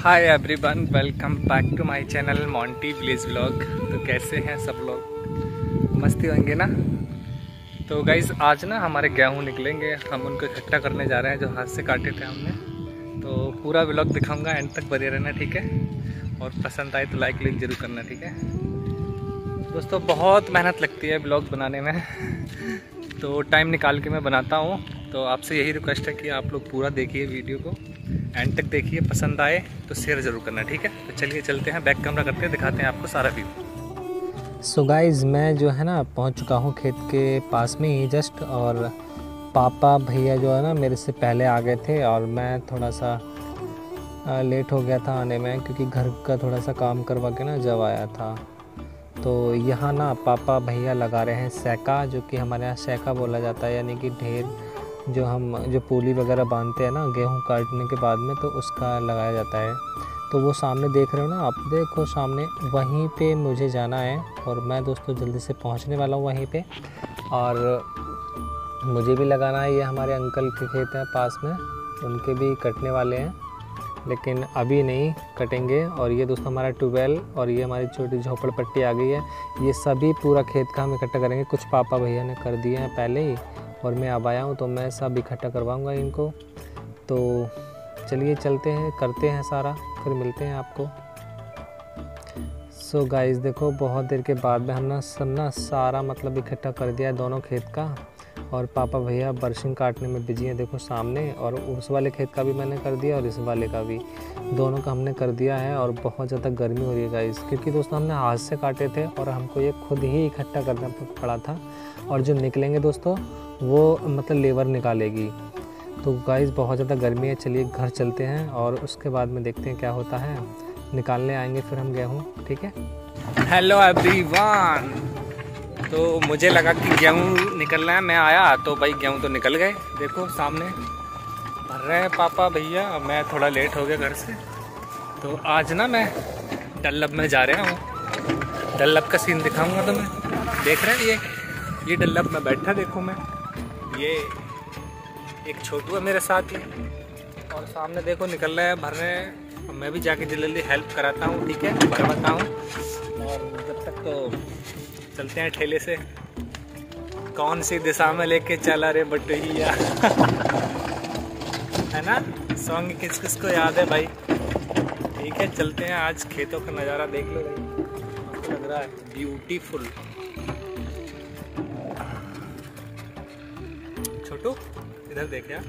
Hi everyone, welcome back to my channel Monty village vlog. तो कैसे हैं सब लोग? मस्ती होंगे ना। तो गाइज़ आज ना हमारे गेहूँ निकलेंगे, हम उनको इकट्ठा करने जा रहे हैं जो हाथ से काटे थे हमने। तो पूरा व्लॉग दिखाऊंगा, एंड तक बने रहना, ठीक है। और पसंद आए तो लाइक जरूर करना, ठीक है दोस्तों। बहुत मेहनत लगती है व्लॉग बनाने में तो टाइम निकाल के मैं बनाता हूँ। तो आपसे यही रिक्वेस्ट है कि आप लोग पूरा देखिए वीडियो को, एंड तक देखिए, पसंद आए तो शेयर ज़रूर करना, ठीक है। तो चलिए चलते हैं, बैक कैमरा करके दिखाते हैं आपको सारा व्यू। सो गाइज़ मैं जो है ना पहुंच चुका हूं खेत के पास में ही जस्ट, और पापा भैया जो है ना मेरे से पहले आ गए थे और मैं थोड़ा सा लेट हो गया था आने में, क्योंकि घर का थोड़ा सा काम करवा के ना जब आया था। तो यहाँ ना पापा भैया लगा रहे हैं सैका, जो कि हमारे यहाँ सैका बोला जाता है, यानी कि ढेर जो पूली वगैरह बांधते हैं ना गेहूं काटने के बाद में, तो उसका लगाया जाता है। तो वो सामने देख रहे हो ना आप, देखो सामने, वहीं पे मुझे जाना है। और मैं दोस्तों जल्दी से पहुंचने वाला हूं वहीं पे, और मुझे भी लगाना है। ये हमारे अंकल के खेत हैं पास में, उनके भी कटने वाले हैं, लेकिन अभी नहीं कटेंगे। और ये दोस्तों हमारा ट्यूबवेल, और ये हमारी छोटी झोपड़पट्टी आ गई है। ये सभी पूरा खेत का हम इकट्ठा करेंगे। कुछ पापा भैया ने कर दिए हैं पहले ही, और मैं अब आया हूँ तो मैं सब इकट्ठा करवाऊँगा इनको। तो चलिए चलते हैं, करते हैं सारा, फिर मिलते हैं आपको। सो गाइस देखो, बहुत देर के बाद में हम ना सारा मतलब इकट्ठा कर दिया है दोनों खेत का। और पापा भैया बरसिंग काटने में बिजी हैं, देखो सामने। और उस वाले खेत का भी मैंने कर दिया और इस वाले का भी, दोनों का हमने कर दिया है। और बहुत ज़्यादा गर्मी हो रही है गाइस, क्योंकि दोस्तों हमने हाथ से काटे थे और हमको ये खुद ही इकट्ठा करना पड़ा था। और जो निकलेंगे दोस्तों वो मतलब लेबर निकालेगी। तो गाइस बहुत ज़्यादा गर्मी है, चलिए घर चलते हैं और उसके बाद में देखते हैं क्या होता है। निकालने आएंगे फिर हम गेहूँ, ठीक है। हेलो एवरीवन, तो मुझे लगा कि गेहूँ निकलना है, मैं आया तो भाई गेहूँ तो निकल गए। देखो सामने भर रहे हैं पापा भैया, मैं थोड़ा लेट हो गया घर से। तो आज ना मैं डल्लब में जा रहा हूँ, डल्लब का सीन दिखाऊंगा तुम्हें। देख रहे हैं ये डल्लब में बैठा, देखो मैं, ये एक छोटू है मेरे साथ ही, और सामने देखो निकल रहे हैं, भर रहे हैं। मैं भी जाके जल्दी हेल्प कराता हूँ, ठीक है, भरवाता हूँ। और जब तक तो चलते हैं ठेले से। कौन सी दिशा में लेके चला रे बटैया है ना सॉन्ग, किस किस को याद है भाई। ठीक है चलते हैं, आज खेतों का नज़ारा देख लो भाई, लग रहा है ब्यूटीफुल। छोटू इधर देख यार।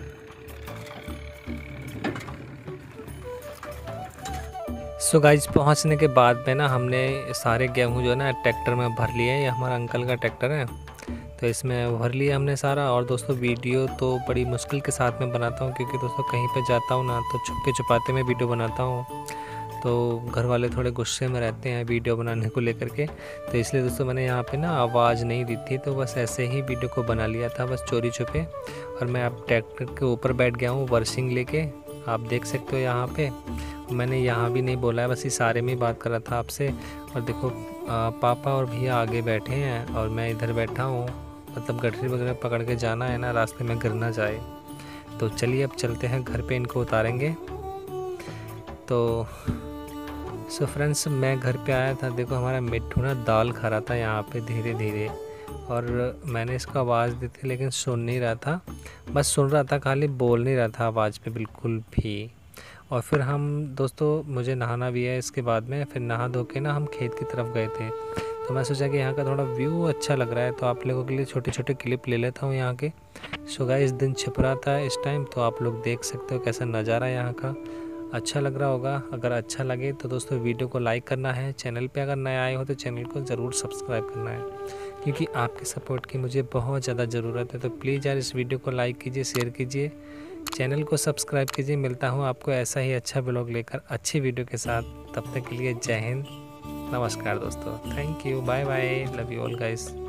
सो गाइज पहुंचने के बाद में ना हमने सारे गेहूं जो है ना ट्रैक्टर में भर लिए हैं। ये हमारा अंकल का ट्रैक्टर है, तो इसमें भर लिया हमने सारा। और दोस्तों वीडियो तो बड़ी मुश्किल के साथ में बनाता हूं, क्योंकि दोस्तों कहीं पे जाता हूं ना तो छुपके छुपाते में वीडियो बनाता हूं। तो घर वाले थोड़े गुस्से में रहते हैं वीडियो बनाने को लेकर के, तो इसलिए दोस्तों मैंने यहाँ पे ना आवाज़ नहीं दी थी, तो बस ऐसे ही वीडियो को बना लिया था, बस चोरी छुपे। और मैं अब ट्रैक्टर के ऊपर बैठ गया हूँ बरसिंग लेके, आप देख सकते हो यहाँ पे। मैंने यहाँ भी नहीं बोला है, बस इशारे में ही बात कर रहा था आपसे। और देखो पापा और भैया आगे बैठे हैं और मैं इधर बैठा हूँ, मतलब गठरी वगैरह पकड़ के जाना है ना, रास्ते में गिर ना जाए। तो चलिए अब चलते हैं घर पे, इनको उतारेंगे। तो सो फ्रेंड्स मैं घर पे आया था, देखो हमारा मिट्ठू ना दाल खा रहा था यहाँ पे धीरे धीरे, और मैंने इसको आवाज़ दी थी लेकिन सुन नहीं रहा था, बस सुन रहा था खाली, बोल नहीं रहा था आवाज़ पे बिल्कुल भी। और फिर हम दोस्तों, मुझे नहाना भी है इसके बाद में, फिर नहा धो के ना हम खेत की तरफ गए थे। तो मैं सोचा कि यहाँ का थोड़ा व्यू अच्छा लग रहा है, तो आप लोगों के लिए छोटे छोटे क्लिप ले लेता हूँ यहाँ के। सो गाइस दिन छिप रहा था इस टाइम, तो आप लोग देख सकते हो कैसा नज़ारा है यहाँ का, अच्छा लग रहा होगा। अगर अच्छा लगे तो दोस्तों वीडियो को लाइक करना है, चैनल पे अगर नए आए हो तो चैनल को ज़रूर सब्सक्राइब करना है, क्योंकि आपके सपोर्ट की मुझे बहुत ज़्यादा ज़रूरत है। तो प्लीज़ यार इस वीडियो को लाइक कीजिए, शेयर कीजिए, चैनल को सब्सक्राइब कीजिए। मिलता हूँ आपको ऐसा ही अच्छा ब्लॉग लेकर अच्छी वीडियो के साथ, तब तक के लिए जय हिंद, नमस्कार दोस्तों, thank you, bye bye, love you all guys.